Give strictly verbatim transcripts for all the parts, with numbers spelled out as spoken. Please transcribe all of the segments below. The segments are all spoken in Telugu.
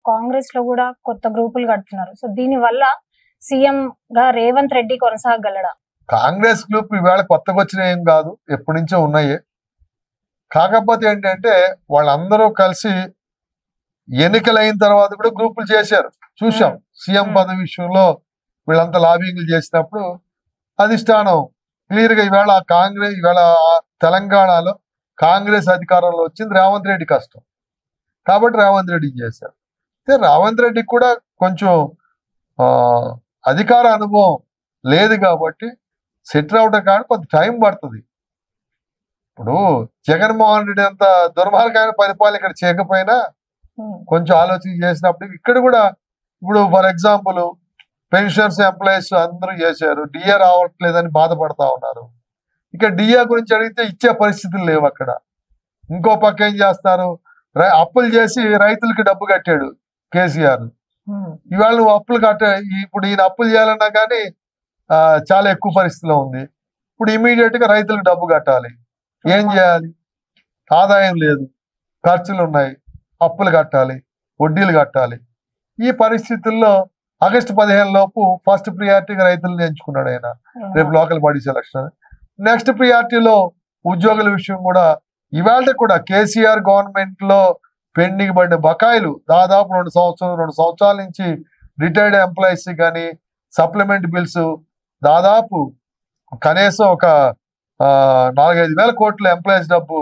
కాంగ్రెస్ లో కూడా కొత్త గ్రూపులు కడుతున్నారు. సో దీని వల్ల సీఎం గా రేవంత్ రెడ్డి కొనసాగలడా? కాంగ్రెస్ గ్రూప్ ఈవేళ కొత్తగా వచ్చిన ఏం కాదు, ఎప్పటి నుంచో ఉన్నాయి. కాకపోతే ఏంటంటే వాళ్ళందరూ కలిసి ఎన్నికలు అయిన తర్వాత కూడా గ్రూపులు చేశారు, చూసాం. సీఎం పదవి విషయంలో వీళ్ళంతా లాబింగ్లు చేసినప్పుడు అధిష్టానం క్లియర్ గా ఈవేళ కాంగ్రెస్ ఈవేళ తెలంగాణలో కాంగ్రెస్ అధికారంలో వచ్చింది రేవంత్ రెడ్డి కష్టం కాబట్టి రేవంత్ రెడ్డి చేశారు. అయితే రేవంత్ రెడ్డికి కూడా కొంచెం ఆ అధికార అనుభవం లేదు కాబట్టి సెటిల్ అవడం కానీ కొంత టైం పడుతుంది. ఇప్పుడు జగన్మోహన్ రెడ్డి అంత దుర్మార్గమైన పరిపాలన ఇక్కడ చేయకపోయినా కొంచెం ఆలోచన చేసినప్పుడు ఇక్కడ కూడా ఇప్పుడు ఫర్ ఎగ్జాంపుల్ పెన్షనర్స్ ఎంప్లాయీస్ అందరూ చేశారు, డిఏ రావట్లేదని బాధపడతా ఉన్నారు. ఇక డిఏ గురించి అడిగితే ఇచ్చే పరిస్థితులు లేవు అక్కడ. ఇంకో పక్క ఏం చేస్తారు, అప్పులు చేసి రైతులకి డబ్బు కట్టాడు కేసీఆర్. ఇవాళ నువ్వు అప్పులు కట్ట ఇప్పుడు ఈయన అప్పులు చేయాలన్నా కానీ ఆ చాలా ఎక్కువ పరిస్థితిలో ఉంది. ఇప్పుడు ఇమీడియట్ గా రైతులకు డబ్బు కట్టాలి, ఏం చేయాలి? ఆదాయం లేదు, ఖర్చులు ఉన్నాయి, అప్పులు కట్టాలి, వడ్డీలు కట్టాలి. ఈ పరిస్థితుల్లో ఆగస్టు పదిహేను లోపు ఫస్ట్ ప్రియారిటీగా రైతులను ఎంచుకున్నాడు ఆయన, రేపు లోకల్ బాడీస్ ఎలక్షన్. నెక్స్ట్ ప్రియారిటీలో ఉద్యోగుల విషయం కూడా ఇవాళ కూడా కేసీఆర్ గవర్నమెంట్ లో పెండింగ్ పడిన బకాయిలు దాదాపు రెండు సంవత్సరాలు రెండు సంవత్సరాల నుంచి రిటైర్డ్ ఎంప్లాయీస్ కానీ సప్లిమెంట్ బిల్స్ దాదాపు కనీసం ఒక నాలుగైదు వేల కోట్ల ఎంప్లాయీస్ డబ్బు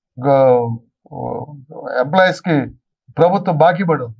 ఎంప్లాయీస్ కి ప్రభుత్వం బాకీ పడి ఉంది,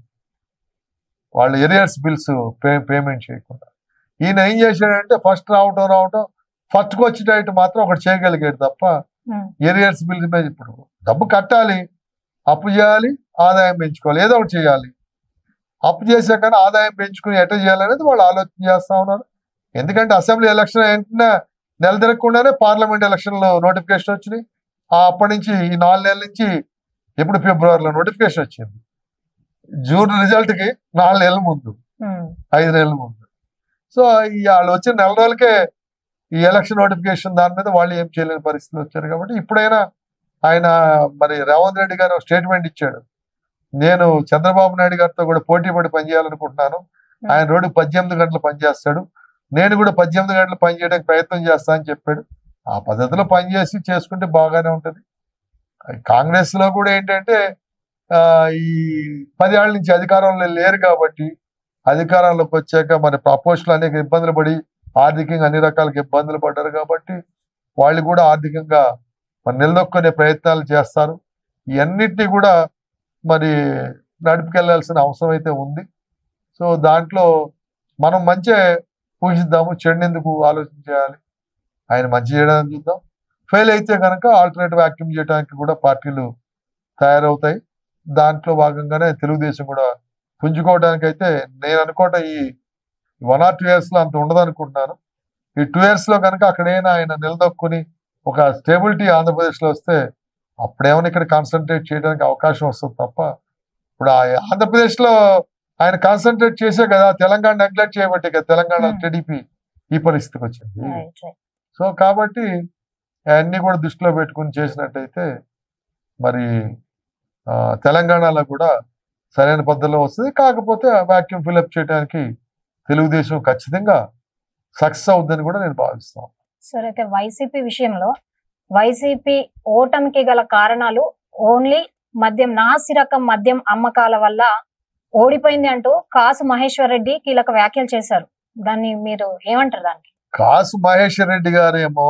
వాళ్ళు ఎరియర్స్ బిల్స్ పే పేమెంట్ చేయకుండా. ఈయన ఏం చేశాడంటే ఫస్ట్ రావటం రావటం ఫస్ట్కి వచ్చేటట్టు మాత్రం ఒకటి చేయగలిగాడు తప్ప ఎరియర్స్ బిల్స్ మీద ఇప్పుడు డబ్బు కట్టాలి, అప్పు చేయాలి, ఆదాయం పెంచుకోవాలి, ఏదో ఒకటి చేయాలి. అప్పు చేశాక ఆదాయం పెంచుకుని ఎట్లా చేయాలనేది వాళ్ళు ఆలోచన చేస్తా ఉన్నారు. ఎందుకంటే అసెంబ్లీ ఎలక్షన్ వెంటనే నెల తిరగకుండానే పార్లమెంట్ ఎలక్షన్లో నోటిఫికేషన్ వచ్చినాయి. అప్పటి నుంచి ఈ నాలుగు నెలల నుంచి ఎప్పుడు ఫిబ్రవరిలో నోటిఫికేషన్ వచ్చింది, జూన్ రిజల్ట్ కి నాలుగు నెలల ముందు ఐదు నెలల ముందు. సో ఈ వాళ్ళు వచ్చిన నెల రోజులకే ఈ ఎలక్షన్ నోటిఫికేషన్ దాని మీద వాళ్ళు ఏం చేయలేని పరిస్థితులు వచ్చారు. కాబట్టి ఇప్పుడైనా ఆయన మరి రేవంత్ రెడ్డి గారు స్టేట్మెంట్ ఇచ్చాడు, నేను చంద్రబాబు నాయుడు గారితో కూడా పోటీ పడి పనిచేయాలనుకుంటున్నాను, ఆయన రోడ్డు పద్దెనిమిది గంటలు పనిచేస్తాడు, నేను కూడా పద్దెనిమిది గంటలు పనిచేయడానికి ప్రయత్నం చేస్తా అని చెప్పాడు. ఆ పద్ధతిలో పనిచేసి చేసుకుంటే బాగానే ఉంటది. కాంగ్రెస్ లో కూడా ఏంటంటే ఆ ఈ పదేళ్ల నుంచి అధికారంలో లేరు కాబట్టి అధికారంలోకి వచ్చాక మరి అపోజిషన్ అనేక ఇబ్బందులు పడి ఆర్థికంగా అన్ని రకాలుగా ఇబ్బందులు పడ్డారు కాబట్టి వాళ్ళు కూడా ఆర్థికంగా మరి నిలదొక్కునే ప్రయత్నాలు చేస్తారు. ఇవన్నిటినీ కూడా మరి నడిపికెళ్లాల్సిన అవసరం అయితే ఉంది. సో దాంట్లో మనం మంచి పూజిద్దాము, చెడునెందుకు ఆలోచన చేయాలి, ఆయన మంచి చేయడానికి చూద్దాం. ఫెయిల్ అయితే కనుక ఆల్టర్నేటివ్ యాక్టివ్ చేయడానికి కూడా పార్టీలు తయారవుతాయి. దాంట్లో భాగంగానే తెలుగుదేశం కూడా పుంజుకోవడానికి అయితే నేను అనుకోవటం ఈ వన్ ఆర్ టూ ఇయర్స్ లో అంత ఉండదు అనుకుంటున్నాను. ఈ టూ ఇయర్స్ లో కనుక అక్కడైనా ఆయన నిలదొక్కుని ఒక స్టేబిలిటీ ఆంధ్రప్రదేశ్ లో వస్తే అప్పుడేమైనా ఇక్కడ కాన్సన్ట్రేట్ చేయడానికి అవకాశం వస్తుంది తప్ప ఇప్పుడు ఆంధ్రప్రదేశ్ లో ఆయన కాన్సన్ట్రేట్ చేసే కదా తెలంగాణ నెగ్లెక్ట్ చేయబట్టే కదా తెలంగాణ టీడీపీ ఈ పరిస్థితికి వచ్చింది. సో కాబట్టి అన్ని కూడా దృష్టిలో పెట్టుకుని చేసినట్టయితే మరి ఆ తెలంగాణలో కూడా సరైన పద్ధతిలో వస్తుంది. కాకపోతే వాక్యూమ్ ఫిల్అప్ చేయడానికి తెలుగుదేశం ఖచ్చితంగా సక్సెస్ అవుద్దని కూడా నేను భావిస్తాను. సరే, అయితే వైసీపీ విషయంలో వైసీపీ ఓటమికి గల కారణాలు ఓన్లీ మద్యం నాసి రకం మద్యం అమ్మకాల వల్ల ఓడిపోయింది అంటూ కాసు మహేశ్వర్ రెడ్డి కీలక వ్యాఖ్యలు చేశారు. దాన్ని మీరు ఏమంటారు? దానికి కాసు మహేశ్వర్ రెడ్డి గారు ఏమో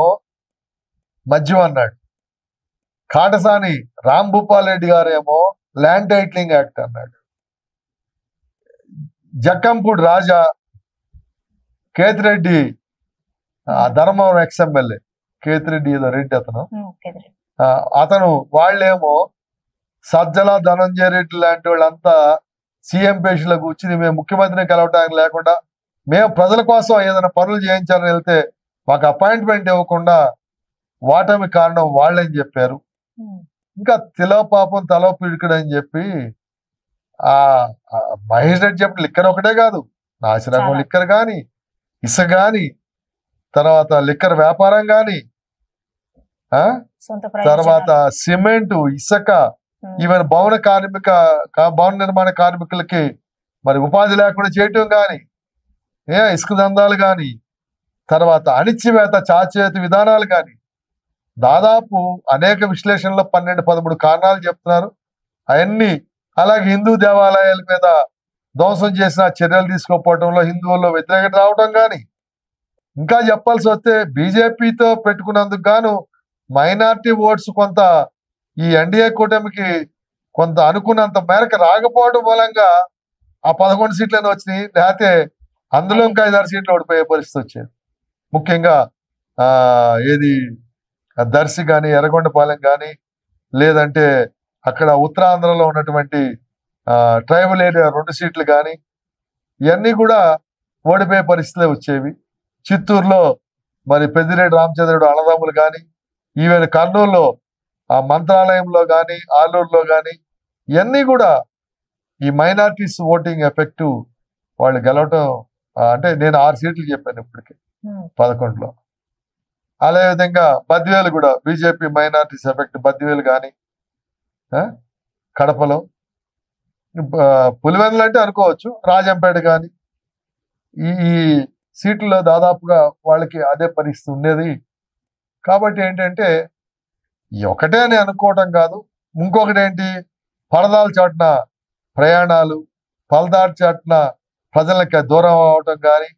మద్యం అన్నాడు, కాటసాని రామ్ భూపాల్ రెడ్డి గారు ఏమో ల్యాండ్ టైటిలింగ్ యాక్ట్ అన్నాడు, జక్కంపూడి రాజా కేతిరెడ్డి ధర్మవరం ఎక్స్ ఎమ్మెల్యే కేతిరెడ్డి ఏదో రెడ్డి అతను అతను వాళ్ళేమో సజ్జల ధనంజయ రెడ్డి లాంటి వాళ్ళంతా సీఎం పేషీలో కూర్చుని మేము ముఖ్యమంత్రిని కలవటానికి లేకుండా మేము ప్రజల కోసం ఏదైనా పనులు చేయించాలని వెళ్తే మాకు అపాయింట్మెంట్ ఇవ్వకుండా వాటమి కారణం వాళ్ళని చెప్పారు. ఇంకా తిలో పాపం తలో పిడికడు అని చెప్పి ఆ మహేష్ రెడ్డి చెప్పిన లిక్కర్ ఒకటే కాదు, నాసిరకం లిక్కర్ కానీ, ఇసుక కానీ, తర్వాత లిక్కర్ వ్యాపారం కానీ, తర్వాత సిమెంట్, ఇసుక, ఈవెన్ భవన కార్మిక భవన నిర్మాణ కార్మికులకి మరి ఉపాధి లేకుండా చేయటం కానీ, ఏ ఇసుక దందాలు కానీ, తర్వాత అణిచివేత చాచేత విధానాలు కానీ, దాదాపు అనేక విశ్లేషణలో పన్నెండు పదమూడు కారణాలు చెప్తున్నారు. అవన్నీ అలాగే హిందూ దేవాలయాల మీద ధ్వంసం చేసిన చర్యలు తీసుకోకపోవడంలో హిందువుల్లో వ్యతిరేకత రావడం కానీ, ఇంకా చెప్పాల్సి వస్తే బీజేపీతో పెట్టుకున్నందుకు గాను మైనార్టీ ఓట్స్ కొంత ఈ ఎన్డీఏ కూటమికి కొంత అనుకున్నంత మేరకు రాకపోవడం మూలంగా ఆ పదకొండు సీట్లను వచ్చినాయి. లేకపోతే అందులో ఇంకా ఐదారు సీట్లు ఓడిపోయే పరిస్థితి వచ్చేది. ముఖ్యంగా ఆ ఏది దర్శి కానీ, ఎర్రగొండపాలెం కానీ, లేదంటే అక్కడ ఉత్తరాంధ్రలో ఉన్నటువంటి ఆ ట్రైబల్ ఏరియా రెండు సీట్లు కానీ, ఇవన్నీ కూడా ఓడిపోయే పరిస్థితులే వచ్చేవి. చిత్తూరులో మరి పెద్దిరెడ్డి రామచంద్రుడు అన్నదమ్ములు కానీ, ఈవెన్ కర్నూలులో ఆ మంత్రాలయంలో కానీ, ఆలూరులో కానీ, ఇవన్నీ కూడా ఈ మైనారిటీస్ ఓటింగ్ ఎఫెక్ట్ వాళ్ళు గెలవటం. అంటే నేను ఆరు సీట్లు చెప్పాను ఇప్పటికి పదకొండులో. అదేవిధంగా బద్వేలు కూడా బీజేపీ మైనారిటీస్ ఎఫెక్ట్ బద్వేలు కానీ, కడపలో పులివెందులు అంటే అనుకోవచ్చు, రాజంపేట కానీ, ఈ సీట్లలో దాదాపుగా వాళ్ళకి అదే పరిస్థితి ఉండేది. కాబట్టి ఏంటంటే ఒకటే అని అనుకోవటం కాదు, ఇంకొకటి ఏంటి, పరదాల చాటున ప్రయాణాలు, పలదారి చాటున ప్రజలకి దూరం అవటం కానీ,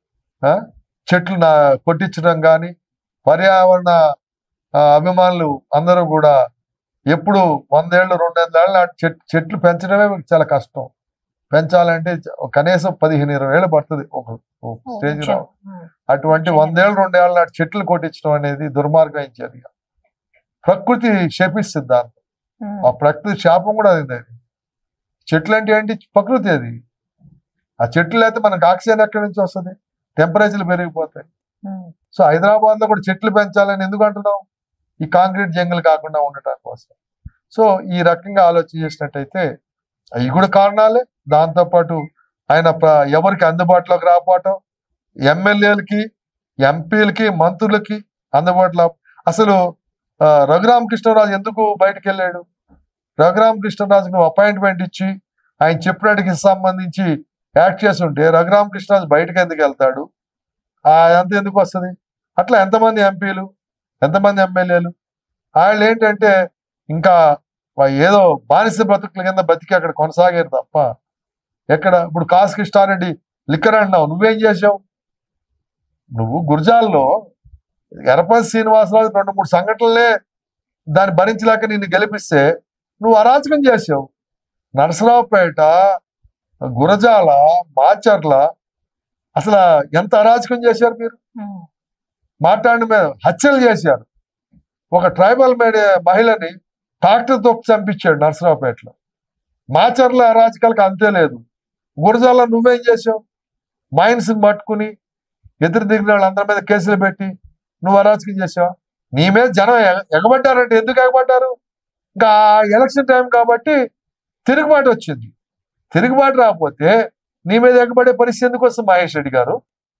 చెట్లు నా కొట్టించడం కానీ, పర్యావరణ అభిమానులు అందరూ కూడా ఎప్పుడు వందేళ్ళు రెండేళ్ళ చెట్ చెట్లు పెంచడమే చాలా కష్టం. పెంచాలంటే కనీసం పదిహేను ఇరవై ఏళ్ళు పడుతుంది ఒక స్టేజ్ రావు. అటువంటి వందేళ్ళు రెండేళ్ళ నాటి చెట్లు కొట్టించడం అనేది దుర్మార్గం చర్య. ప్రకృతి శపిస్తుంది దాంతో. ఆ ప్రకృతి శాపం కూడా అది. చెట్లు అంటే ఏంటి? ప్రకృతి అది. ఆ చెట్లు అయితే మనకు ఆక్సిజన్ ఎక్కడి నుంచి వస్తుంది? టెంపరేచర్లు పెరిగిపోతాయి. సో హైదరాబాద్ లో కూడా చెట్లు పెంచాలని ఎందుకు అంటున్నాం? ఈ కాంక్రీట్ జంగల్ కాకుండా ఉండటం కోసం. సో ఈ రకంగా ఆలోచన చేసినట్టయితే అవి కూడా కారణాలే. దాంతోపాటు ఆయన ఎవరికి అందుబాటులోకి రాకపోవటం, ఎమ్మెల్యేలకి, ఎంపీలకి, మంత్రులకి అందుబాటులో. అసలు రఘురామకృష్ణరాజు ఎందుకు బయటకు వెళ్ళాడు? రఘురామకృష్ణరాజుకు నువ్వు అపాయింట్మెంట్ ఇచ్చి ఆయన చెప్పినట్టుకి సంబంధించి యాక్ట్ చేసి ఉంటే రఘురామకృష్ణరాజు బయటకు ఎందుకు వెళ్తాడు? అంత ఎందుకు వస్తుంది? అట్లా ఎంతమంది ఎంపీలు, ఎంతమంది ఎమ్మెల్యేలు వాళ్ళు ఏంటంటే ఇంకా ఏదో బానిస బ్రతుకుల కింద బతికి అక్కడ కొనసాగారు తప్ప ఎక్కడ. ఇప్పుడు కాసు కృష్ణారెడ్డి లిక్కర్ అంటున్నావు, నువ్వేం చేసావు? నువ్వు గురజాల్లో ఎర్రపల్లి శ్రీనివాసరావు రెండు మూడు సంఘటనలే దాన్ని భరించలేక నిన్ను గెలిపిస్తే నువ్వు అరాచకం చేసావు. నరసరావుపేట, గురజాల, మాచర్ల అసలు ఎంత అరాచకం చేశారు మీరు. మాట్లాడిన మీద హత్యలు చేశారు. ఒక ట్రైబల్ మహిళని ట్రాక్టర్ తొక్కి చంపించాడు నరసరావుపేటలో. మాచర్ల అరాచకాలకు అంతే లేదు. గురజాల నువ్వేం చేసావు? మైన్స్ పట్టుకుని ఎదురు దిగిన వాళ్ళందరి మీద కేసులు పెట్టి నువ్వు అరాచకం చేసావా? నీ మీద జనం ఎగబడ్డారంటే ఎందుకు ఎగబడ్డారు? ఇంకా ఎలక్షన్ టైం కాబట్టి తిరుగుబాటు వచ్చింది. తిరుగుబాటు రాకపోతే నీ మీద ఎగబడే పరిస్థితి ఎందుకు వస్తుంది? మహేష్ రెడ్డి గారు,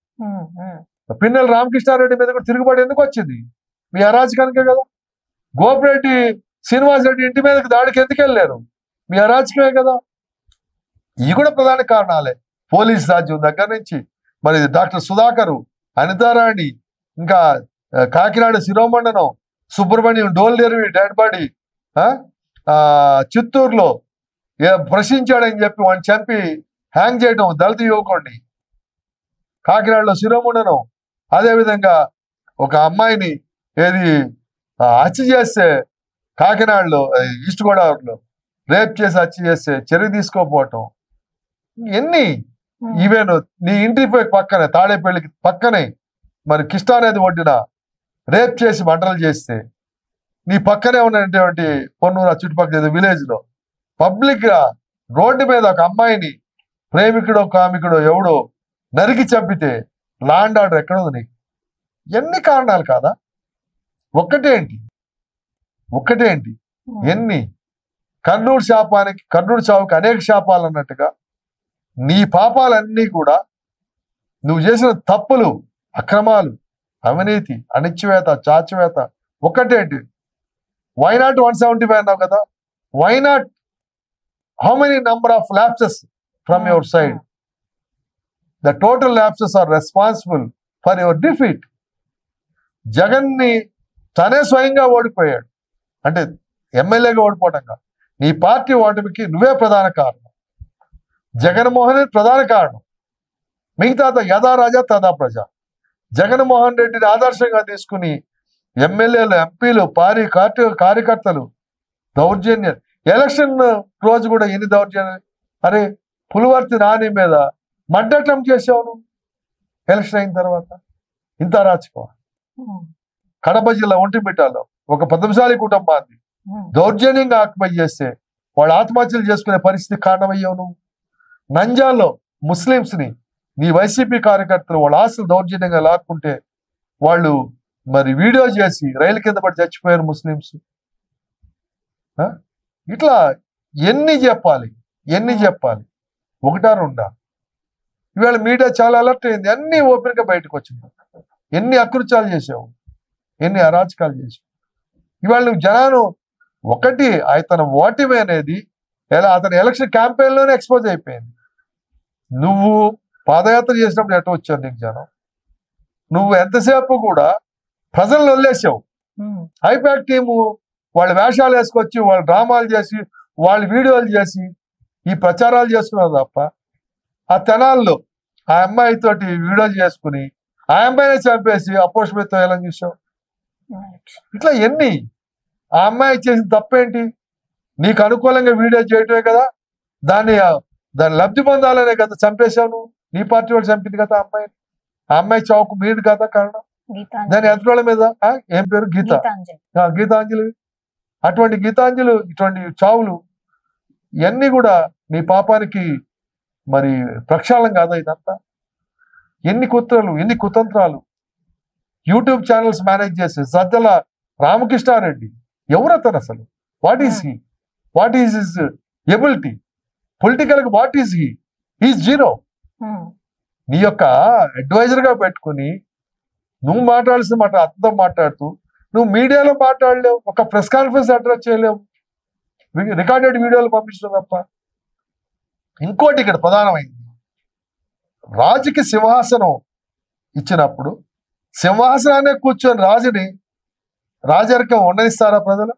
పిన్నెల రామకృష్ణారెడ్డి మీద కూడా తిరుగుబాటు ఎందుకు వచ్చింది? మీ అరాచకానికే కదా. గోపిరెడ్డి శ్రీనివాస్ రెడ్డి ఇంటి మీదకి దాడికి ఎందుకు వెళ్ళారు? మీ అరాచకమే కదా. ఇవి కూడా ప్రధాన కారణాలే. పోలీస్ రాజ్యం దగ్గర నుంచి మరి డాక్టర్ సుధాకరు, అనితారాణి, ఇంకా కాకినాడ శిరోమండనం, సుబ్రహ్మణ్యం డోల్డెర్వి డెడ్ బాడీ, చిత్తూరులో ప్రశ్నించాడని చెప్పి వాడిని చంపి హ్యాంగ్ చేయడం దళిత యువకుడిని, కాకినాడలో శిరోమండనం, అదేవిధంగా ఒక అమ్మాయిని ఏది హత్య చేస్తే కాకినాడలో ఈస్ట్ గోదావరిలో రేప్ చేసి హత్య చేస్తే చర్య తీసుకోకపోవటం. ఎన్ని ఈవెన్ నీ ఇంటి పక్కనే తాడేపల్లికి పక్కనే మరి కృష్ణానది ఒడ్డున రేప్ చేసి మంటలు చేస్తే నీ పక్కనే ఉన్నటువంటి పొన్నూరు చుట్టుపక్కల విలేజ్ లో పబ్లిక్ గా రోడ్డు మీద ఒక అమ్మాయిని ప్రేమికుడో కామికుడో ఎవడో నరికి చంపితే లా అండ్ ఆర్డర్ ఎక్కడ ఉంది నీకు? ఎన్ని కారణాలు కాదా? ఒక్కటేంటి ఒక్కటేంటి ఎన్ని? కర్నూలు శాపానికి కర్నూలు చావుకి అనేక శాపాలు అన్నట్టుగా నీ పాపాలన్నీ కూడా నువ్వు చేసిన తప్పులు, అక్రమాలు, అవినీతి, అణిచివేత, చాచివేత ఒక్కటేంటి? వైనాట్ వన్ సెవెంటీ ఫైవ్ అన్నావు కదా. Why not how many number of lapses from your side. The total lapses are responsible for your defeat. Jagan ని తనే స్వయంగా ఓడిపోయాడు, అంటే ఎమ్మెల్యేగా ఓడిపోవటంగా నీ పార్టీ ఓటమికి నువ్వే ప్రధాన కారణం. జగన్మోహన్ రెడ్డి ప్రధాన కారణం, మిగతా యథా రాజా తదా ప్రజ. జగన్మోహన్ రెడ్డిని ఆదర్శంగా తీసుకుని ఎమ్మెల్యేలు, ఎంపీలు, పారి కార్యకర్తలు దౌర్జన్యం. ఎలక్షన్ రోజు కూడా ఎన్ని దౌర్జన్యాలు. అరే పులివర్తి నాని మీద మడ్డటం చేసావు నువ్వు ఎలక్షన్ అయిన తర్వాత. ఇంత రాచుకో. కడప జిల్లా ఒంటిమిట్టాలో ఒక పద్మశాలి కుటుంబాన్ని దౌర్జన్యంగా ఆక్యుపై చేస్తే వాళ్ళు ఆత్మహత్యలు చేసుకునే పరిస్థితి కారణమయ్యావు నువ్వు. నంజాల్లో ముస్లింస్ ని నీ వైసీపీ కార్యకర్తలు వాళ్ళ ఆస్తులు దౌర్జన్యంగా లాక్కుంటే వాళ్ళు మరి వీడియో చేసి రైలు కింద పడి చచ్చిపోయారు ముస్లింస్. ఇట్లా ఎన్ని చెప్పాలి, ఎన్ని చెప్పాలి, ఒకటా రెండా? ఇవాళ మీడియా చాలా అలర్ట్ అయింది, అన్ని ఓపెన్ గా బయటకు వచ్చింది. ఎన్ని అకృత్యాలు చేసావు, ఎన్ని అరాచకాలు చేసావు. ఇవాళ నువ్వు జనాలు ఒకటి అతను ఓటమి అనేది ఎలా అతని ఎలక్షన్ క్యాంపెయిన్ లోనే ఎక్స్పోజ్ అయిపోయింది. నువ్వు పాదయాత్ర చేసినప్పుడు ఎటు వచ్చావు నీకు జనం? నువ్వు ఎంతసేపు కూడా ప్రజలను వదిలేసావు. ఐపాక్ టీము వాళ్ళ వేషాలు వేసుకొచ్చి వాళ్ళ డ్రామాలు చేసి వాళ్ళ వీడియోలు చేసి ఈ ప్రచారాలు చేసుకున్నారు తప్ప ఆ తెనాల్లో ఆ అమ్మాయితోటి వీడియోలు చేసుకుని ఆ అమ్మాయిని చంపేసి అపోషమితో ఎలా చూసావు. ఇట్లా ఎన్ని? ఆ అమ్మాయి చేసిన తప్పేంటి? నీకు అనుకూలంగా వీడియో చేయటమే కదా, దాన్ని దాన్ని లబ్ధి పొందాలనే కదా చంపేశావు నువ్వు. నీ పార్టీ వాళ్ళు చంపింది కదా ఆ అమ్మాయిని. ఆ అమ్మాయి చౌకు మీరు కదా కారణం. దాని ఎదురోళ్ళ మీద ఏం పేరు? గీత, గీతాంజలి. అటువంటి గీతాంజలి ఇటువంటి చావులు ఇవన్నీ కూడా నీ పాపానికి మరి ప్రక్షాళన కాదా ఇదంతా? ఎన్ని కుట్రలు, ఎన్ని కుతంత్రాలు. యూట్యూబ్ ఛానల్స్ మేనేజ్ చేసే సజ్జల రామకృష్ణారెడ్డి ఎవరు అతను అసలు? What is he? What is his ability? Political గా what is he? Is zero. నీ యొక్క అడ్వైజర్ గా పెట్టుకుని నువ్వు మాట్లాడాల్సిన మాట అతనితో మాట్లాడుతూ నువ్వు మీడియాలో మాట్లాడలేవు, ఒక ప్రెస్ కాన్ఫరెన్స్ అడ్రస్ చేయలేవు, రికార్డెడ్ వీడియోలు పంపించడం తప్ప. ఇంకోటి ఇక్కడ ప్రధానమైంది, రాజుకి సింహాసనం ఇచ్చినప్పుడు సింహాసనాన్ని కూర్చొని రాజుని రాజరికం ఉండనిస్తారా ప్రజలు?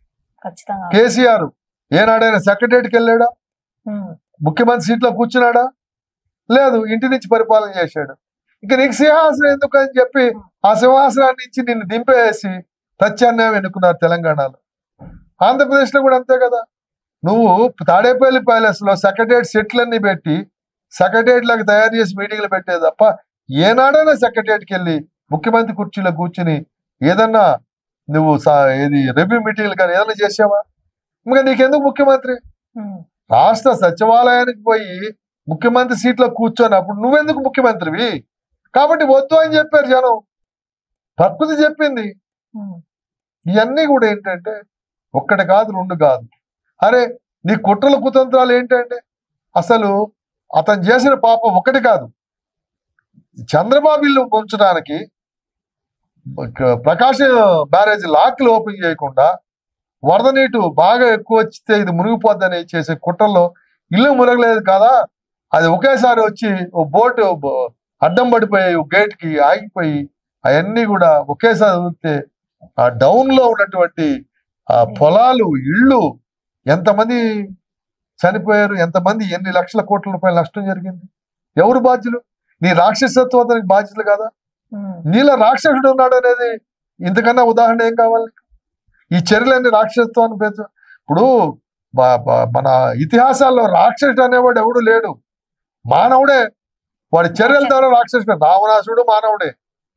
కేసీఆర్ ఏనాడైనా సెక్రటరీకి వెళ్ళాడా? ముఖ్యమంత్రి సీట్లో కూర్చున్నాడా? లేదు, ఇంటి నుంచి పరిపాలన చేశాడు. ఇక నీకు సింహాసనం ఎందుకు అని చెప్పి ఆ సింహాసనాన్ని నుంచి నిన్ను దింపేసి ప్రత్యామ్నాయం ఎన్నుకున్నారు తెలంగాణలో. ఆంధ్రప్రదేశ్ లో కూడా అంతే కదా. నువ్వు తాడేపల్లి ప్యాలెస్ లో సెక్రటరియట్ సెట్లన్నీ పెట్టి సెక్రటరియట్ లాగా తయారు చేసి మీటింగ్లు పెట్టే తప్ప ఏనాడైనా సెక్రటరియట్కి వెళ్ళి ముఖ్యమంత్రి కుర్చీలో కూర్చుని ఏదన్నా నువ్వు ఏది రివ్యూ మీటింగ్లు కానీ ఏదైనా చేసావా? ఇంకా నీకెందుకు ముఖ్యమంత్రి? రాష్ట్ర సచివాలయానికి పోయి ముఖ్యమంత్రి సీట్లో కూర్చొని నువ్వెందుకు ముఖ్యమంత్రివి? కాబట్టి వద్దు అని చెప్పారు జనం. ప్రకృతి చెప్పింది. ఇవన్నీ కూడా ఏంటంటే ఒక్కటి కాదు, రెండు కాదు. అరే నీ కుట్రల కుతంత్రాలు ఏంటంటే అసలు అతను చేసిన పాపం ఒకటి కాదు. చంద్రబాబు ఇల్లు పొంచడానికి ప్రకాశ బ్యారేజ్ లాక్లు ఓపెన్ చేయకుండా వరద నీటు బాగా ఎక్కువ వచ్చితే ఇది మునిగిపోద్దని చేసే కుట్రల్లో ఇల్లు మునగలేదు కదా, అది ఒకేసారి వచ్చి ఓ బోటు అడ్డం పడిపోయి గేట్ కి ఆగిపోయి అవన్నీ కూడా ఒకేసారి వదిలితే ఆ డౌన్ లో ఉన్నటువంటి ఆ పొలాలు, ఇళ్ళు ఎంతమంది చనిపోయారు, ఎంతమంది ఎన్ని లక్షల కోట్ల రూపాయల నష్టం జరిగింది. ఎవరు బాధ్యులు? నీ రాక్షసత్వం అతనికి బాధ్యులు కదా. నీలో రాక్షసుడు ఉన్నాడు అనేది ఇంతకన్నా ఉదాహరణ ఏం కావాలి? ఈ చర్యలన్నీ రాక్షసత్వాన్ని పెంచ. ఇప్పుడు మన ఇతిహాసాల్లో రాక్షసుడు అనేవాడు ఎవడు లేడు, మానవుడే. వాడి చర్యల ద్వారా రాక్షసుడు. రావణాసుడు మానవుడే,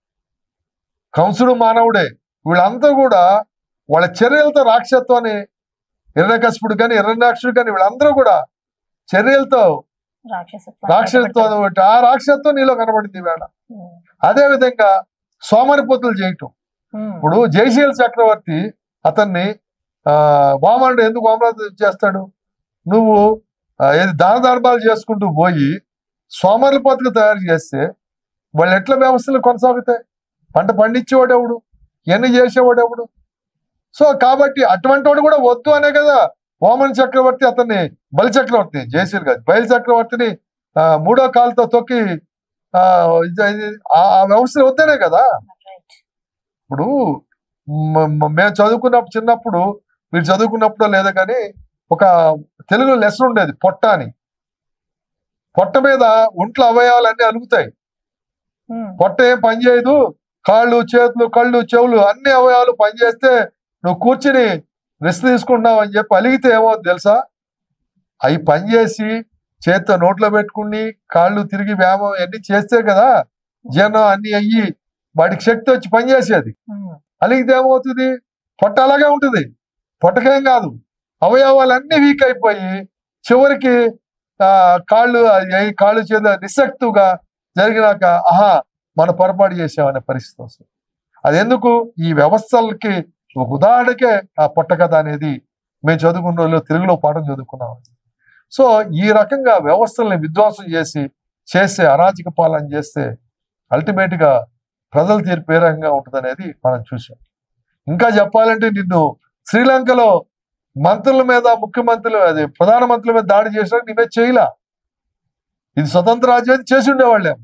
కంసుడు మానవుడే. వీళ్ళంతా కూడా వాళ్ళ చర్యలతో రాక్షసత్వాన్ని, హిరణ్యకశిపుడు కానీ హిరణ్యాక్షుడు కానీ వీళ్ళందరూ కూడా చర్యలతో రాక్షసత్వం. ఆ రాక్షసత్వం నీలో కనబడింది వేళ. అదే విధంగా సోమరిపోతులు చేయటం. ఇప్పుడు జయశీల చక్రవర్తి అతన్ని ఆ వామనుడు ఎందుకు వామనాథం చేస్తాడు? నువ్వు ఏది దాన ధర్మాలు చేసుకుంటూ పోయి సోమరిపోతులు తయారు చేస్తే వాళ్ళు ఎట్లా వ్యవస్థలు కొనసాగుతాయి? పంట పండించేవాడెవడు? ఎన్ని చేసేవాడెవడు? సో కాబట్టి అటువంటి వాడు కూడా వద్దు అనే కదా వామన చక్రవర్తి అతన్ని బలి చక్రవర్తి జయశీల్ గారు బయలు చక్రవర్తిని ఆ, మూడో కాలుతో తొక్కి ఆ ఇది- ఇది- ఆ ఆ వ్యవస్థ వద్దనే కదా. రైట్. ఇప్పుడు మ- మ- మేము చదువుకున్నప్పుడు చిన్నప్పుడు మీరు చదువుకున్నప్పుడో లేదో కానీ ఒక తెలుగు లెసన్ ఉండేది పొట్ట అని. పొట్ట మీద ఒంట్లో అవయవాలన్నీ అలుగుతాయి. ఉమ్, పొట్ట ఏం పని చేయదు, కాళ్ళు చేతులు కళ్ళు చెవులు అన్ని అవయవాలు పనిచేస్తే నువ్వు కూర్చుని రెస్ట్ తీసుకుంటున్నావు అని చెప్పి అలిగితే ఏమవుతుంది తెలుసా? అవి పనిచేసి చేత్తో నోట్లో పెట్టుకుని కాళ్ళు తిరిగి వ్యాయామం అన్ని చేస్తే కదా జీర్ణం అన్ని అయ్యి వాడికి శక్తి వచ్చి పనిచేసేది. ఉమ్, అలిగితే ఏమవుతుంది? పొట్ట అలాగే ఉంటుంది, పొట్టకేం కాదు, అవయవాలన్నీ వీక్ అయిపోయి చివరికి ఆ కాళ్ళు అయి కాళ్ళు చేత నిస్సక్తుగా జరిగినాక ఆహా మన పొరపాటు చేసామనే పరిస్థితి వస్తుంది. అది ఎందుకు? ఈ వ్యవస్థలకి ఒక ఉదాహరణకే ఆ పొట్ట కథ అనేది మేము చదువుకున్న రోజుల్లో తెలుగులో పాఠం చదువుకున్నాం. సో ఈ రకంగా వ్యవస్థల్ని విధ్వంసం చేసి చేసే అరాచక పాలన చేస్తే అల్టిమేట్ గా ప్రజల తీర్పు ఏ రకంగా ఉంటుంది అనేది మనం చూసాం. ఇంకా చెప్పాలంటే నిన్ను శ్రీలంకలో మంత్రుల మీద ముఖ్యమంత్రులు అది ప్రధానమంత్రుల మీద దాడి చేసినా నీ మీద చేయలా. ఇది స్వతంత్ర రాజ్యం చేసి ఉండేవాళ్ళేం.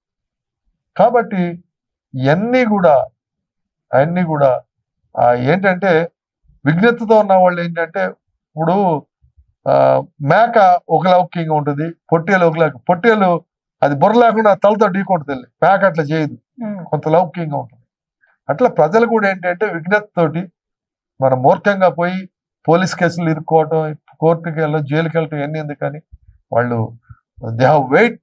కాబట్టి ఇవన్నీ కూడా అవన్నీ కూడా ఆ ఏంటంటే విజ్ఞతతో ఉన్న వాళ్ళు ఏంటంటే ఇప్పుడు ఆ మేక ఒక లౌక్యంగా ఉంటుంది, పొట్టేలు ఒక లౌక్యం. పొట్టేలు అది బుర్ర లేకుండా తలతో ఢీకొంటుంది, మేక అట్లా చేయదు, ఉమ్, కొంత లౌక్యంగా ఉంటుంది. అట్లా ప్రజలు కూడా ఏంటంటే విజ్ఞతతోటి మనం మూర్ఖంగా పోయి పోలీస్ కేసులు ఇరుక్కోవటం, కోర్టుకి వెళ్ళడం, జైలుకి వెళ్ళటం ఇవన్నీ ఎందుకని వాళ్ళు they have wait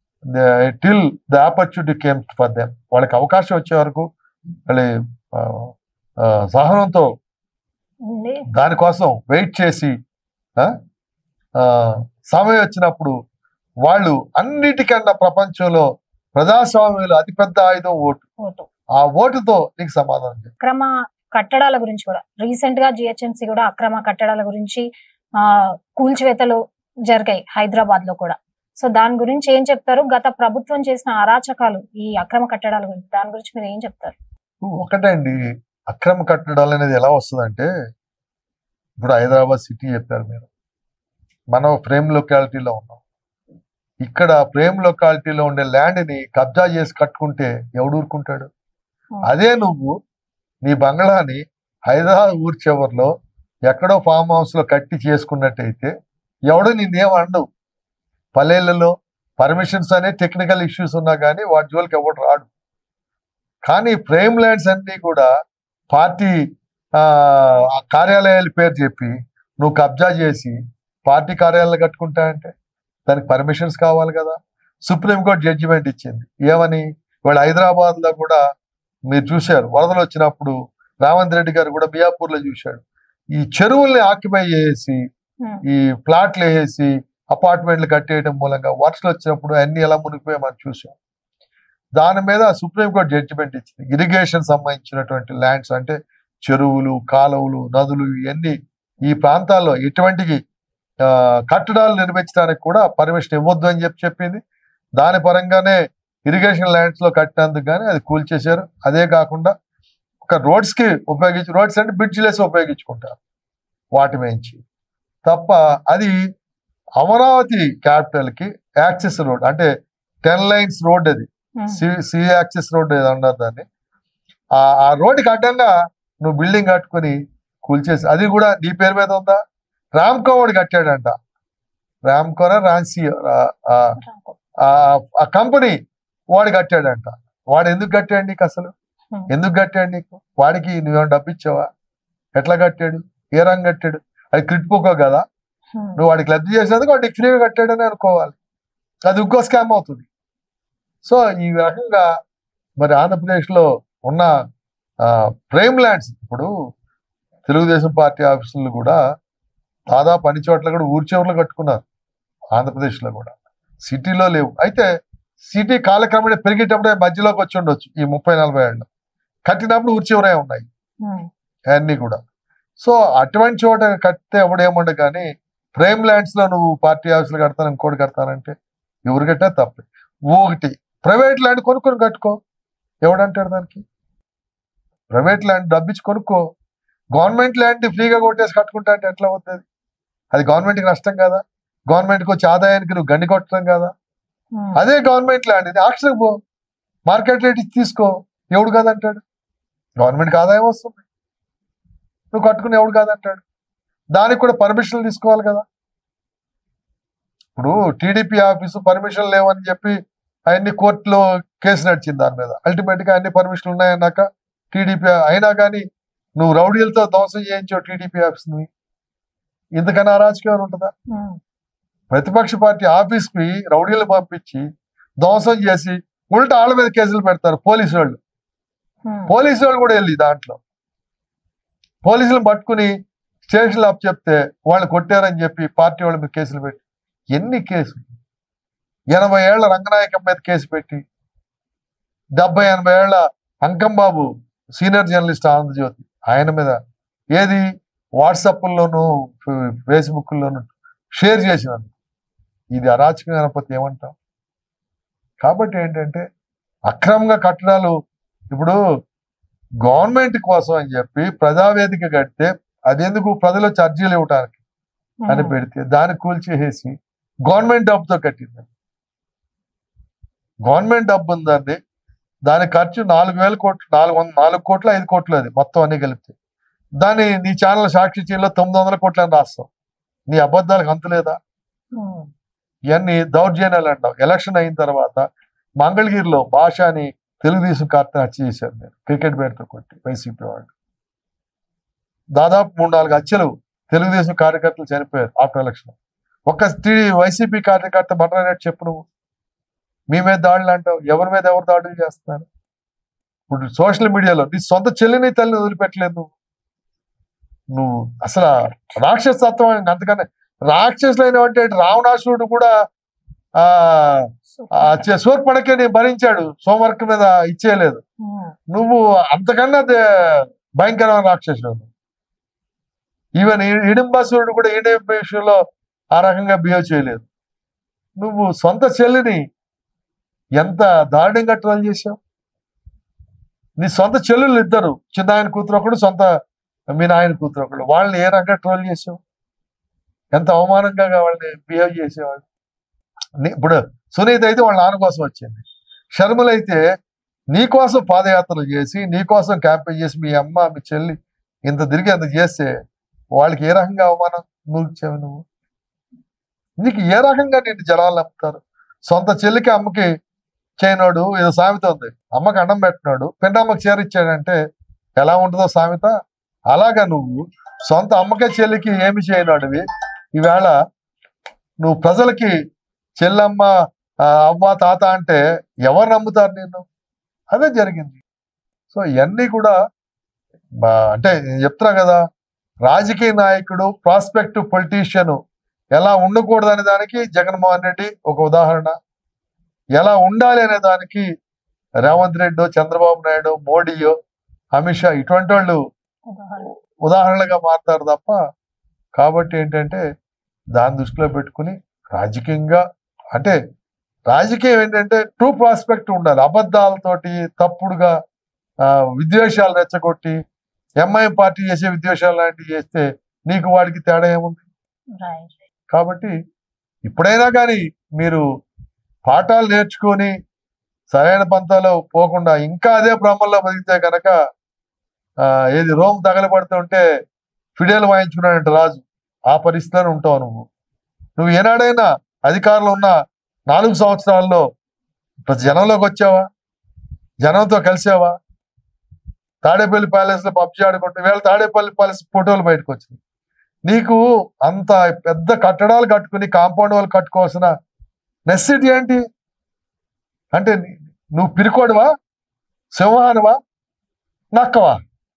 till the opportunity came for them. వాళ్ళకి అవకాశం వచ్చే వరకు వాళ్ళి ఆ, ఆ, సహనంతో ఉంది. దానికోసం వెయిట్ చేసి ఆ, ఆ, సమయం వచ్చినప్పుడు వాళ్ళు అన్నిటికన్నా ప్రపంచంలో ప్రజాస్వామ్యంలో అతిపెద్ద ఆయుధం ఓటు. ఓటు. ఆ ఓటుతో నీకు సమాధానం చెప్పు. అక్రమ కట్టడాల గురించి కూడా రీసెంట్ గా జిహెచ్ఎంసీ కూడా అక్రమ కట్టడాల గురించి ఆ కూల్చివేతలు జరిగాయి హైదరాబాద్ లో కూడా. సో దాని గురించి ఏం చెప్తారు? గత ప్రభుత్వం చేసిన అరాచకాలు ఈ అక్రమ కట్టడాల గురించి దాని గురించి మీరు ఏం చెప్తారు? ఒకటే అండి, అక్రమ కట్టడాలు అనేది ఎలా వస్తుందంటే ఇప్పుడు హైదరాబాద్ సిటీ చెప్పారు మీరు, మనం ఫ్రేమ్ లొకాలిటీలో ఉన్నాం. ఇక్కడ ఫ్రేమ్ లొకాలిటీలో ఉండే ల్యాండ్ ని కబ్జా చేసి కట్టుకుంటే ఎవడు ఊరుకుంటాడు? అదే నువ్వు నీ బంగ్లాని హైదరాబాద్ ఊరి చివరిలో ఎక్కడో ఫామ్ హౌస్ లో కట్టి చేసుకున్నట్టయితే ఎవడు నిన్నేం అండవు. పల్లెలలో పర్మిషన్స్ అనే టెక్నికల్ ఇష్యూస్ ఉన్నా కానీ వాటి జోలికి ఎవడు రాడు. కానీ ఫ్రేమ్ ల్యాండ్స్ అన్ని కూడా పార్టీ ఆ కార్యాలయాల పేరు చెప్పి నువ్వు కబ్జా చేసి పార్టీ కార్యాలయాలు కట్టుకుంటాయంటే దానికి పర్మిషన్స్ కావాలి కదా. సుప్రీంకోర్టు జడ్జిమెంట్ ఇచ్చింది ఏమని? వాళ్ళు హైదరాబాద్ లో కూడా మీరు చూశారు, వరదలు వచ్చినప్పుడు రేవంత్ రెడ్డి గారు కూడా మియాపూర్ లో చూశాడు. ఈ చెరువుల్ని ఆక్యుపై చేసి ఈ ప్లాట్లు వేసి అపార్ట్మెంట్లు కట్టేయడం మూలంగా వర్షాలు వచ్చినప్పుడు అన్ని ఎలా మునిగిపోయి మనం చూసాం. దాని మీద సుప్రీంకోర్టు జడ్జిమెంట్ ఇచ్చింది. ఇరిగేషన్ సంబంధించినటువంటి ల్యాండ్స్ అంటే చెరువులు, కాలువలు, నదులు ఇవన్నీ ఈ ప్రాంతాల్లో ఎటువంటి ఆ కట్టడాలు నిర్మించడానికి కూడా పర్మిషన్ ఇవ్వద్దు అని చెప్పి చెప్పింది. దాని పరంగానే ఇరిగేషన్ ల్యాండ్స్ లో కట్టినందుకు కానీ అది కూల్చేశారు. అదే కాకుండా ఒక రోడ్స్ కి ఉపయోగించి, రోడ్స్ అంటే బ్రిడ్జ్లెస్ ఉపయోగించుకుంటారు వాటి మించి తప్ప. అది అమరావతి క్యాపిటల్ కి యాక్సెస్ రోడ్ అంటే టెన్ లైన్స్ రోడ్, అది సి సి యాక్సెస్ రోడ్ ఏదో అన్నారు దాన్ని. ఆ ఆ రోడ్డుకి అడ్డంగా నువ్వు బిల్డింగ్ కట్టుకుని కూల్చేసి, అది కూడా నీ పేరు మీద ఉందా? రామ్కో వాడు కట్టాడంట, రామ్కోనా రాన్సీ ఆ కంపెనీ వాడు కట్టాడంట. వాడు ఎందుకు కట్టాడు నీకు? అసలు ఎందుకు కట్టాడు నీకు? వాడికి నువ్వేమైనా డబ్బు ఇచ్చావా? ఎట్లా కట్టాడు? ఏ రంగు కట్టాడు? అది క్రిట్పోకో కదా. నువ్వు వాడికి లబ్ధి చేసేందుకు వాడికి ఫ్రీగా కట్టాడని అనుకోవాలి. అది ఇంకో స్కామ్ అవుతుంది. సో ఈ రకంగా మరి ఆంధ్రప్రదేశ్ లో ఉన్న ప్రైమ్ ల్యాండ్స్ ఇప్పుడు తెలుగుదేశం పార్టీ ఆఫీసులు కూడా దాదాపు అన్ని చోట్ల కూడా ఊరి చివరిలో కట్టుకున్నారు. ఆంధ్రప్రదేశ్ లో కూడా సిటీలో లేవు. అయితే సిటీ కాలక్రమేణా పెరిగేటప్పుడే మధ్యలోకి వచ్చి ఉండొచ్చు. ఈ ముప్పై నలభై ఏళ్ళు కట్టినప్పుడు ఊరి చివరే ఉన్నాయి అన్ని కూడా. సో అటువంటి చోట కట్టితే ఎవడేమండ కానీ ప్రైమ్ ల్యాండ్స్ లో నువ్వు పార్టీ ఆఫీసులు కడతాను ఇంకోటి కడతానంటే ఎవరు కట్టా తప్పే. ఒకటి ప్రైవేట్ ల్యాండ్ కొనుక్కొని కట్టుకో, ఎవడంటాడు దానికి? ప్రైవేట్ ల్యాండ్ డబ్బిచ్చి కొనుక్కో. గవర్నమెంట్ ల్యాండ్ ఫ్రీగా కొట్టేసి కట్టుకుంటా అంటే ఎట్లా అవుతుంది? అది గవర్నమెంట్కి నష్టం కదా. గవర్నమెంట్కి వచ్చే ఆదాయానికి నువ్వు గండి కొట్టడం కదా. అదే గవర్నమెంట్ ల్యాండ్ ఇది, ఆక్షన్కి పో, మార్కెట్ రేట్ ఇచ్చి తీసుకో, ఎవడు కాదంటాడు? గవర్నమెంట్కి ఆదాయం వస్తుంది, నువ్వు కట్టుకుని ఎవడు కాదంటాడు? దానికి కూడా పర్మిషన్లు తీసుకోవాలి కదా. ఇప్పుడు టీడీపీ ఆఫీసు పర్మిషన్ లేవని చెప్పి అవన్నీ కోర్టులో కేసు నడిచింది దాని మీద. అల్టిమేట్ గా అన్ని పర్మిషన్లు ఉన్నాయన్నాక టీడీపీ అయినా కానీ నువ్వు రౌడీలతో ధ్వంసం చేయించావు టీడీపీ ఆఫీస్ ని. ఇంతకన్నా అరాచకం ఉంటుందా? ప్రతిపక్ష పార్టీ ఆఫీస్ కి రౌడీలు పంపించి ధ్వంసం చేసి ఉల్టా వాళ్ళ మీద కేసులు పెడతారు పోలీసు వాళ్ళు. పోలీసు వాళ్ళు కూడా వెళ్ళి దాంట్లో పోలీసులు పట్టుకుని స్టేషన్లో అప్ చెప్తే వాళ్ళు కొట్టారని చెప్పి పార్టీ వాళ్ళ మీద కేసులు పెట్టి ఎన్ని కేసులు, ఎనభై ఏళ్ల రంగనాయకం మీద కేసు పెట్టి, డెబ్బై ఎనభై ఏళ్ల అంకంబాబు సీనియర్ జర్నలిస్ట్ ఆంధ్రజ్యోతి ఆయన మీద ఏది వాట్సాప్లోను ఫేస్బుక్లోను షేర్ చేసినందుకు. ఇది అరాచకం కాకపోతే ఏమంటాం? కాబట్టి ఏంటంటే అక్రమంగా కట్టడాలు ఇప్పుడు గవర్నమెంట్ కోసం అని చెప్పి ప్రజావేదిక కడితే అదెందుకు ప్రజలు అర్జీలు ఇవ్వటానికి అని పెడితే దాన్ని కూల్చేసేసి గవర్నమెంట్ డబ్బుతో కట్టింది. గవర్నమెంట్ డబ్బు ఉందండి, దాని ఖర్చు నాలుగు వేల కోట్లు నాలుగు వంద నాలుగు కోట్లు ఐదు కోట్లు అది మొత్తం అన్ని కలిపితే. దాన్ని నీ ఛానల్ సాక్షి చీలో తొమ్మిది వందల కోట్లు అని రాస్తావు. నీ అబద్ధాలకు అంతులేదా? ఇవన్నీ దౌర్జన్యాలు అంటావు. ఎలక్షన్ అయిన తర్వాత మంగళగిరిలో భాషని తెలుగుదేశం కార్తె హత్య చేశారు నేను క్రికెట్ బ్యాట్తో కొట్టి వైసీపీ వాళ్ళు. దాదాపు మూడు నాలుగు హత్యలు తెలుగుదేశం కార్యకర్తలు చనిపోయారు ఆఫ్టర్ ఎలక్షన్. ఒక్క వైసీపీ కార్యకర్త మరణం చెప్పు నువ్వు. మీ మీద దాడులు అంటావు, ఎవరి మీద ఎవరు దాడులు చేస్తున్నారు? ఇప్పుడు సోషల్ మీడియాలో నీ సొంత చెల్లిని తల్లిని వదిలిపెట్టలేదు నువ్వు. నువ్వు అసలు రాక్షసత్వం. అంతకన్నా రాక్షసులైన అంటే రావణాసురుడు కూడా ఆ శూర్పణఖని భరించాడు, సోమవర్క మీద ఇచ్చేయలేదు. నువ్వు అంతకన్నా భయంకరమైన రాక్షసుడు. ఈవెన్ హిడింబాసురుడు కూడా ఈడియం విషయంలో ఆ రకంగా బిహేవ్ చేయలేదు. నువ్వు సొంత చెల్లిని ఎంత దారుణంగా ట్రోల్ చేశావు. నీ సొంత చెల్లెళ్ళు ఇద్దరు, చిన్న ఆయన కూతురు ఒకడు, సొంత మీ నాయన కూతురు ఒకడు, వాళ్ళని ఏ రకంగా ట్రోల్ చేసావు? ఎంత అవమానంగా వాళ్ళని బిహేవ్ చేసేవాళ్ళు. ఇప్పుడు సునీత అయితే వాళ్ళ నాన్న కోసం వచ్చింది, షర్మిల అయితే నీ కోసం పాదయాత్రలు చేసి నీ కోసం క్యాంపెయిన్ చేసి మీ అమ్మ మీ చెల్లి ఇంత తిరిగి అంత చేస్తే వాళ్ళకి ఏ రకంగా అవమానం మూర్చావు నువ్వు? నీకు ఏ రకంగా నిన్ను జనాలు నమ్ముతారు? సొంత చెల్లికి అమ్మకి చేయనోడు ఏదో సామెత ఉంది, అమ్మకి అన్నం పెట్టినాడు పెన్నమ్మకి చేరిచ్చాడంటే ఎలా ఉంటుందో సామెత. అలాగా నువ్వు సొంత అమ్మకే చెల్లికి ఏమి చేయనాడివి. ఈవేళ నువ్వు ప్రజలకి చెల్లమ్మ అవ్వ తాత అంటే ఎవరు నమ్ముతారు నిన్ను? అదే జరిగింది. సో ఇవన్నీ కూడా అంటే నేను చెప్తున్నా కదా, రాజకీయ నాయకుడు ప్రాస్పెక్టివ్ పొలిటీషియన్ ఎలా ఉండకూడదు అనే దానికి జగన్మోహన్ రెడ్డి ఒక ఉదాహరణ, ఎలా ఉండాలి అనే దానికి రేవంత్ రెడ్డి, చంద్రబాబు నాయుడు, మోడీయో, అమిత్ షా ఇటువంటి వాళ్ళు ఉదాహరణలుగా మారుతారు తప్ప. కాబట్టి ఏంటంటే దాన్ని దృష్టిలో పెట్టుకుని రాజకీయంగా అంటే రాజకీయం ఏంటంటే ట్రూ ప్రాస్పెక్ట్ ఉండాలి. అబద్ధాలతోటి తప్పుడుగా విద్వేషాలు రెచ్చగొట్టి ఎంఐఎం పార్టీ చేసే విద్వేషాలు లాంటివి చేస్తే నీకు వాడికి తేడా ఏముంది? కాబట్టి ఇప్పుడైనా కానీ మీరు పాఠాలు నేర్చుకొని సరైన పంతాలో పోకుండా ఇంకా అదే భ్రమంలో బతికితే కనుక ఏది రోమ్ తగలబడుతుంటే ఫిడేలు వాయించుకున్నాడంటే రాజు, ఆ పరిస్థితిలో ఉంటావు నువ్వు. నువ్వు ఏనాడైనా అధికారంలో ఉన్న నాలుగు సంవత్సరాల్లో జనంలోకి వచ్చావా? జనంతో కలిసావా? తాడేపల్లి ప్యాలెస్ లో పబ్జీ ఆడుకుంటే వేళ తాడేపల్లి ప్యాలెస్ ఫోటోలు బయటకు వచ్చినాయి. నీకు అంత పెద్ద కట్టడాలు కట్టుకుని కాంపౌండ్ వాళ్ళు కట్టుకోవాల్సిన నెసెసిటీ ఏంటి? అంటే నువ్వు పిరికోడువా, సింహానువా, నక్కవా?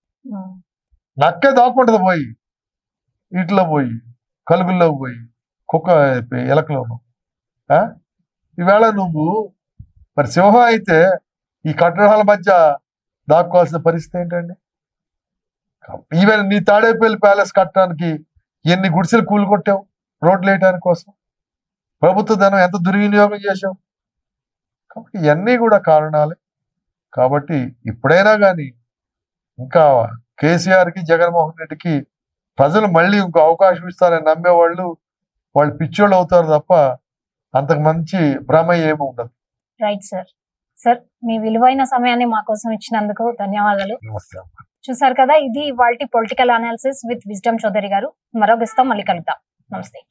నక్కే దాక్కుంటది పోయి ఇట్లో పోయి కలుగుల్లో పోయి కుక్క ఎలకలోను. ఈవేళ నువ్వు మరి సింహం అయితే ఈ కట్టడాల మధ్య దాక్కోవాల్సిన పరిస్థితి ఏంటండి? ఈవెన్ నీ తాడేపల్లి ప్యాలెస్ కట్టడానికి ఎన్ని గుడిసెలు కూలుకొట్టావు రోడ్లు వేయడానికి కోసం? ప్రభుత్వ ధనం ఎంత దుర్వినియోగం చేశావు? కాబట్టి ఇవన్నీ కూడా కారణాలే. కాబట్టి ఇప్పుడైనా కానీ ఇంకా కేసీఆర్కి జగన్మోహన్ రెడ్డికి ప్రజలు మళ్ళీ ఇంకో అవకాశం ఇస్తారని నమ్మేవాళ్ళు వాళ్ళు పిచ్చోళ్ళు అవుతారు తప్ప అంతకు మంచి భ్రమ ఏమి ఉండదు. Right sir. సార్ మీ విలువైన సమయాన్ని మా కోసం ఇచ్చినందుకు ధన్యవాదాలు. నమస్తే. చూసారు కదా, ఇది ఇవాల్టి political analysis with wisdom Chowdary గారు. మరో గెస్ట్తో మళ్ళీ కలుద్దాం. నమస్తే.